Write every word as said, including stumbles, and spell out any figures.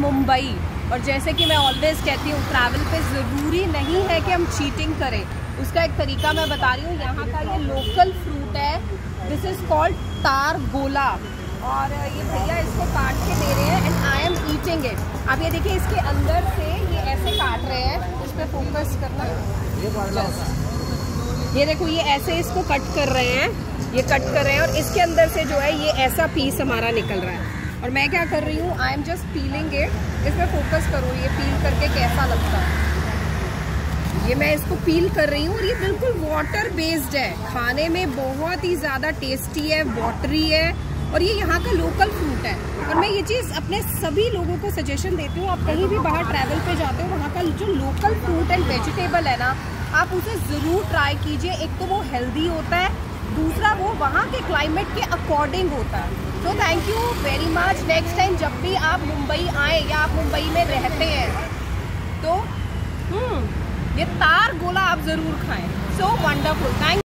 मुंबई। और जैसे कि मैं ऑलवेज कहती हूँ, ट्रैवल पे ज़रूरी नहीं है कि हम चीटिंग करें। उसका एक तरीका मैं बता रही हूँ। यहाँ का ये लोकल फ्रूट है, this is called tar gola. और ये भैया इसको काट के दे रहे हैं and I am eating it. अब ये देखिए, इसके अंदर से ये ऐसे काट रहे हैं, इस पर फोकस करना। ये देखो, ये ऐसे इसको कट कर रहे हैं, ये कट कर रहे हैं और इसके अंदर से जो है ये ऐसा पीस हमारा निकल रहा है। और मैं क्या कर रही हूँ, I am just peeling it. इसमें फोकस करो, ये पील करके कैसा लगता है। ये मैं इसको पील कर रही हूँ और ये बिल्कुल वाटर बेस्ड है, खाने में बहुत ही ज़्यादा टेस्टी है, वाटरी है और ये यहाँ का लोकल फ्रूट है। और मैं ये चीज़ अपने सभी लोगों को सजेशन देती हूँ, आप कहीं भी बाहर ट्रैवल पे जाते हो, वहाँ का जो लोकल फ्रूट एंड वेजिटेबल है ना, आप उसे ज़रूर ट्राई कीजिए। एक तो वो हेल्दी होता है, दूसरा वो वहाँ के क्लाइमेट के अकॉर्डिंग होता है। तो thank you very much. Next time जब भी आप मुंबई आए या आप मुंबई में रहते हैं तो हम्म ये तार गोला आप ज़रूर खाएं। So wonderful, thank